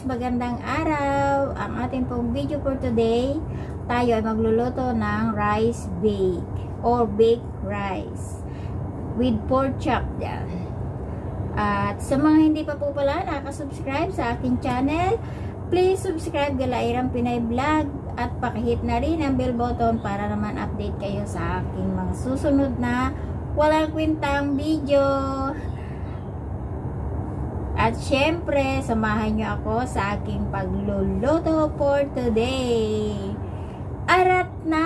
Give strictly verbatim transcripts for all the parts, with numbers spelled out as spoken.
guys, magandang araw. Ang ating pong video for today, tayo ay magluluto ng rice bake or baked rice with pork chop yan. At sa mga hindi pa po pala nakasubscribe sa aking channel, please subscribe Galairang Pinay Vlog at pakihit na rin ang bell button para naman update kayo sa aking mga susunod na walang kwentang video. At syempre, samahan nyo ako sa aking pagluluto for today. Arat na!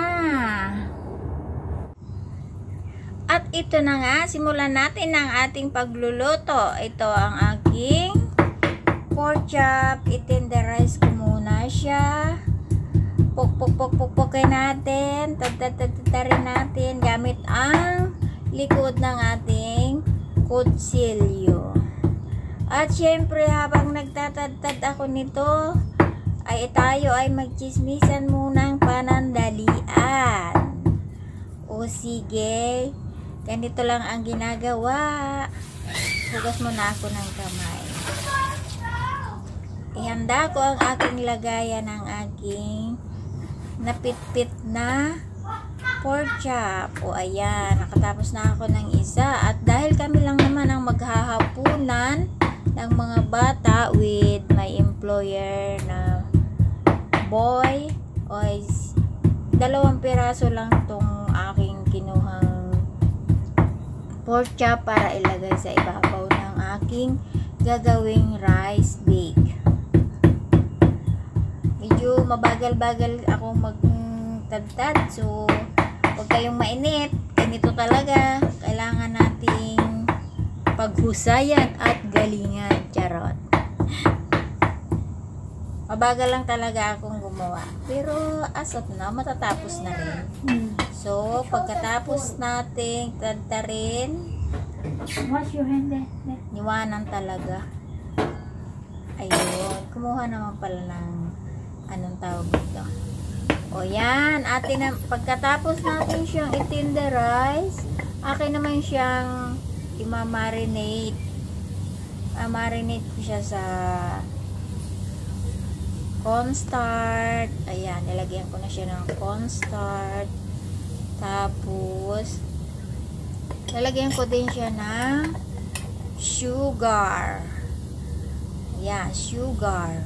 At ito na nga, simulan natin ang ating pagluluto. Ito ang aking pork chop. I-tenderize ko muna siya. Puk-puk-puk-puk-pukin natin. Tad-tad-tad-tarin natin gamit ang likod ng ating kutsilyo. At syempre, habang nagtatad-tad ako nito, ay tayo ay magchismisan munang panandalian. O sige, ganito lang ang ginagawa. Hugas muna ako ng kamay. Ihanda ko ang aking lagayan ng aking napitpit na pork chop. O ayan, nakatapos na ako ng isa. At dahil kami lang naman ang maghahapunan ng mga bata with my employer na boy, o dalawang piraso lang tong aking kinuhang pork chop para ilagay sa ibabaw ng aking gagawing rice bake. Medyo mabagal-bagal ako magtadtad, so huwag kayong mainip. Ganito talaga, kailangan nating paghusayan at galingan. Charot. Mabagal lang talaga akong gumawa. Pero as of now, matatapos na rin. Hmm. So, pagkatapos nating tadtarin, wash your hand there. niwanan talaga. Ayun. Kumuha naman pala ng anong tawag dito. O yan. Atin na, pagkatapos natin siyang i-tenderize, akin naman siyang i-marinate. I-marinate ko siya sa cornstarch. Ayan, nilagyan ko na siya ng cornstarch. Tapos, nilagyan ko din siya ng sugar. Ayan, sugar.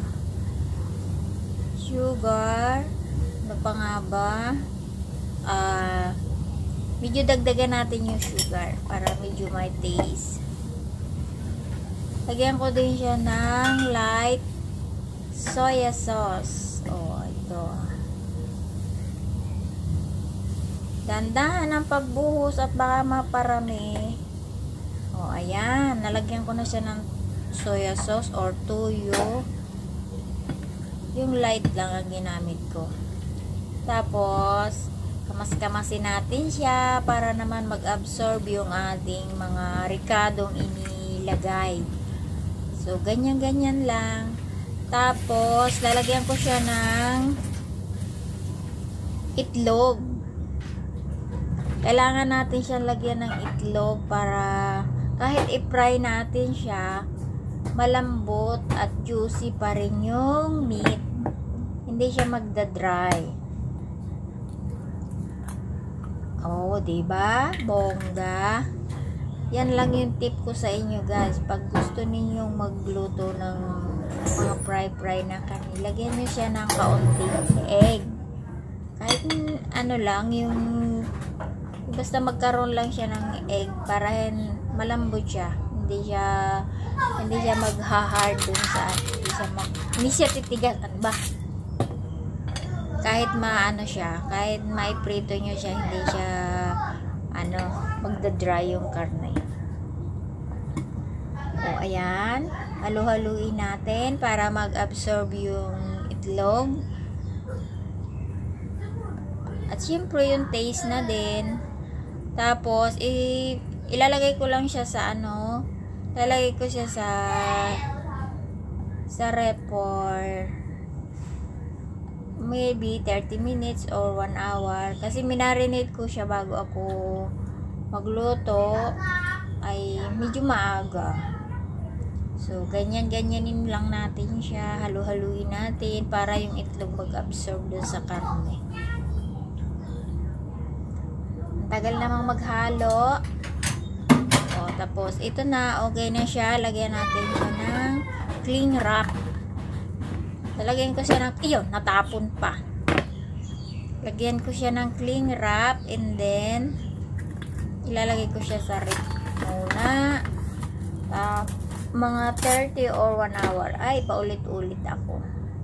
Sugar. Ano pa nga ba? Ah, uh, medyo dagdagan natin yung sugar para medyo may taste. Lagyan ko din siya ng light soya sauce. O, ito. Dandahan ang pagbuhos at baka maparami. O, ayan. Nalagyan ko na siya ng soya sauce or toyo. Yung light lang ang ginamit ko. Tapos, kamas-kamasin natin siya para naman mag-absorb yung ating mga ricadong inilagay. So, ganyan-ganyan lang. Tapos, lalagyan ko siya ng itlog. Kailangan natin siya lagyan ng itlog para kahit i-fry natin siya, malambot at juicy pa rin yung meat. Hindi siya magda-dry. Oh, diba? Bongga. Yan lang yung tip ko sa inyo guys. Pag gusto ninyong magluto ng mga fry-fry na kanin, lagyan nyo siya ng kaunting egg. Kahit ano lang, yung basta magkaroon lang siya ng egg para malambot siya. Hindi siya hindi siya magha-hard dun sa hindi siya, mag, hindi siya titigas. Ano ba? Kahit maano siya, kahit maiprito nyo siya, hindi siya ano, magda-dry yung karne. O, ayan. Halu-haluin natin para mag-absorb yung itlog. At syempre, yung taste na din. Tapos, i ilalagay ko lang siya sa ano, ilalagay ko siya sa sa ref for maybe thirty minutes or one hour. Kasi minarinate ko siya bago ako magluto. Ay medyo maaga. So, ganyan-ganyanin lang natin siya. Halu-haluin natin para yung itlog mag-absorb dun sa karne. Ang tagal namang maghalo. O, tapos, ito na. Okay na siya. Lagyan natin siya ng cling wrap. Lalagyan ko siya ng, iyon, natapon pa. Lagyan ko siya ng cling wrap and then ilalagay ko siya sa ref muna. Uh, mga thirty or one hour. Ay, paulit-ulit ako.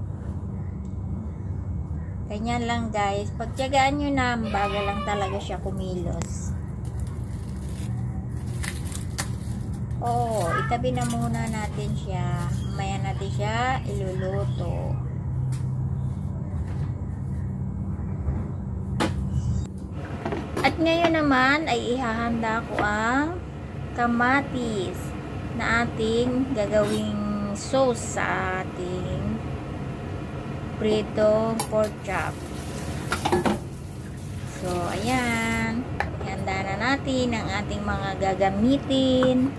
Ganyan lang guys. Pagtiyagaan nyo na, bagal lang talaga siya kumilos. Oh, itabi na muna natin siya. Mamaya natin siya iluluto. At ngayon naman ay ihahanda ko ang kamatis na ating gagawing sauce sa ating prito pork chop. So, ayan. Ihanda na natin ang ating mga gagamitin.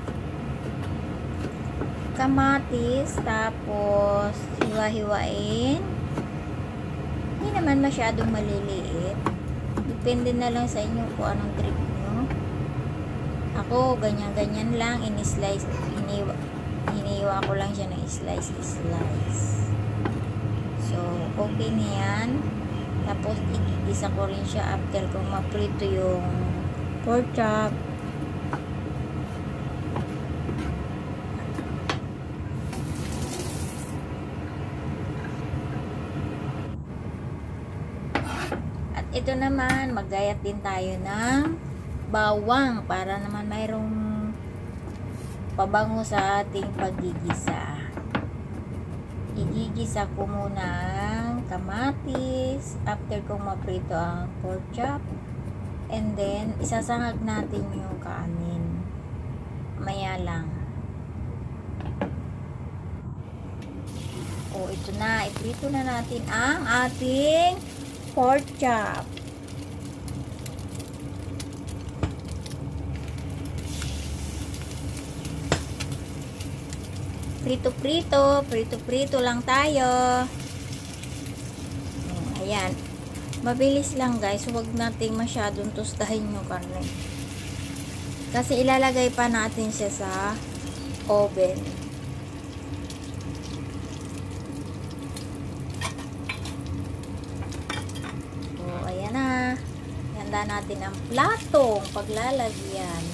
Kamatis, tapos hiwa-hiwain. Hindi naman masyadong maliliit. Depende na lang sa inyo kung anong trip nyo. Ako, ganyan-ganyan lang. In-slice, iniwa, iniwa ko lang siya ng slice-slice. So, okay na yan. Tapos, igigisa ko rin siya after kung maprito yung pork chop. Ito naman, maggayat din tayo ng bawang para naman mayroong pabango sa ating paggigisa. Igigisa ko muna ang kamatis after kong maprito ang pork chop, and then isasangag natin yung kanin. Maya lang. O, ito na. Iprito na natin ang ating pork chop. Prito-prito, prito-prito lang tayo. Ayan. Mabilis lang guys, huwag nating masyadong tostahin yung karne. Kasi ilalagay pa natin siya sa oven. Handa natin ang platong paglalagyan.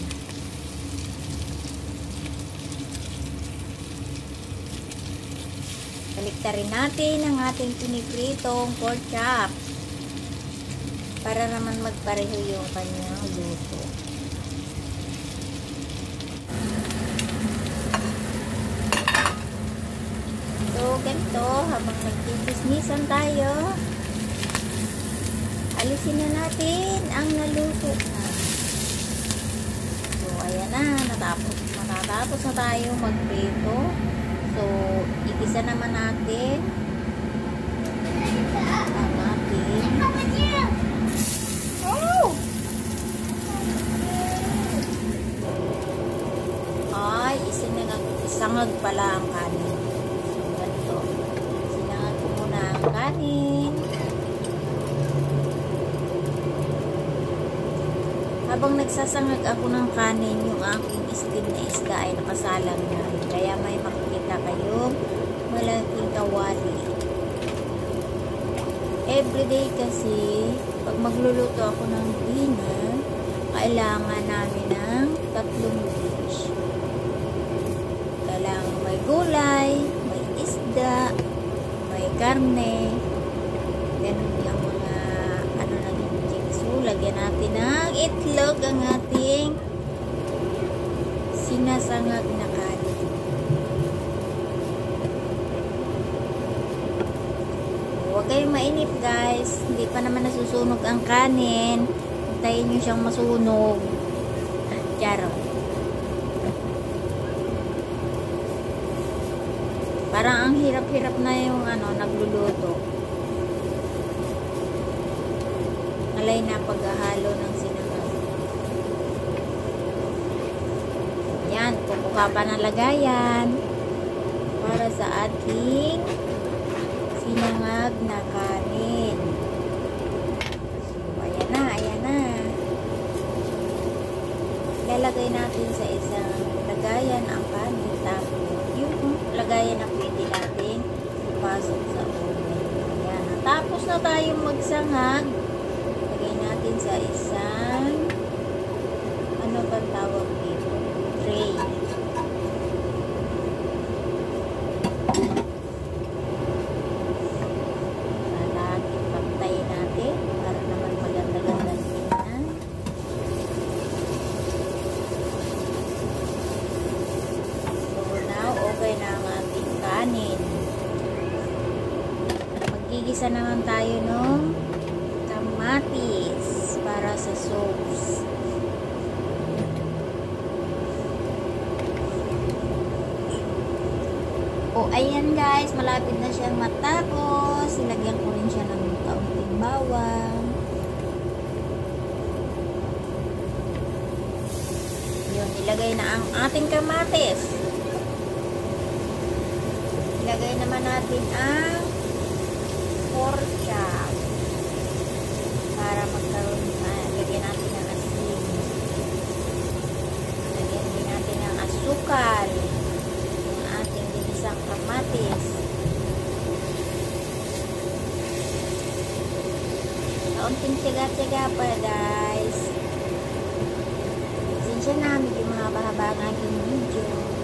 Baliktarin natin ang ating pinipritong pork chop para naman magpareho yung kanyang luto. So, ganito, habang nagtitismisan tayo, alisin na natin ang naluto na. So, ayan na. Natapos, matatapos na tayo magprito. So, igisa naman natin ang ating oh! Ay, isinangag, isangag pala ang kanin. So, ganito. Sinangag ko muna ang kanin. Habang nagsasangag ako ng kanin, yung aking steam na isda ay nakasalang na. Kaya may makikita kayong malaking kawali. Everyday kasi, pag magluluto ako ng dinner, kailangan namin ng tatlong dish. Kailangan may gulay, may isda, may karne, ganun yung mga ano na yung so, lagyan natin ng itlog ang ating sinasangag na kanin. Huwag kayong mainip guys, hindi pa naman nasusunog ang kanin. Hintayin nyo siyang masunog. Charo. Parang ang hirap-hirap na yung ano, nagluluto. Alay na paghahalo ng sinangag. Yan, kukuha pa ng lagayan. para sa ating sinangag na kanin. So, ayan na, ayan na. Ilalagay natin sa isang lagayan ang kanin. Tapos, yung lagayan na pwede natin ipasok sa oven. Ayan. Tapos na tayong magsangag. Lagay natin sa isang ano bang tawag dito? Tray. Lalagyan, pantayin natin para naman maganda-ganda tingnan. So now, okay na ang ating kanin. Magigisa naman tayo ng kamatis para sa sauce. O, ayan guys, malapit na siyang matapos. Ilagyan ko rin siya ng kaunting bawang. Yun, ilagay na ang ating kamatis. Ilagay naman natin ang pork chop. Para magkaroon na, lagyan natin ng asin. Lagyan din natin ng asukal. Isang kamatis. Kaunting tiga-tiga pa guys. Sinsya na, medyo mahaba-haba ang aking video.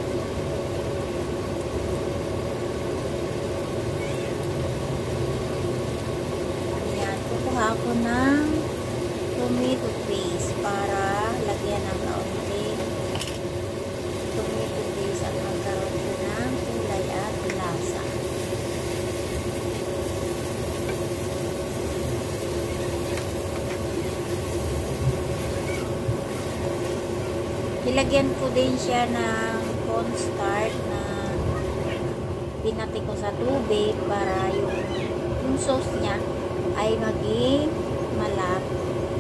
Ayan, kukuha ako ng tomato paste para lagyan ng kaunting tomato paste at magkaroon ng kulay at lasa. Nilagyan ko din siya ng cornstarch na binati ko sa tubig para yung, yung sauce niya ay maging malapot.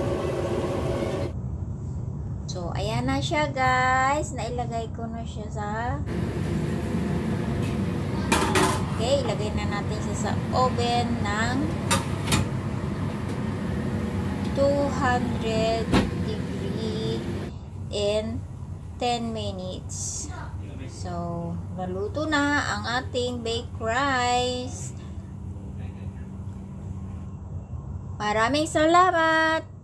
So, ayan na siya guys. Nailagay ko na siya sa okay, ilagay na natin siya sa oven ng two hundred degree in ten minutes. So, naluto na ang ating baked rice. Maraming salamat!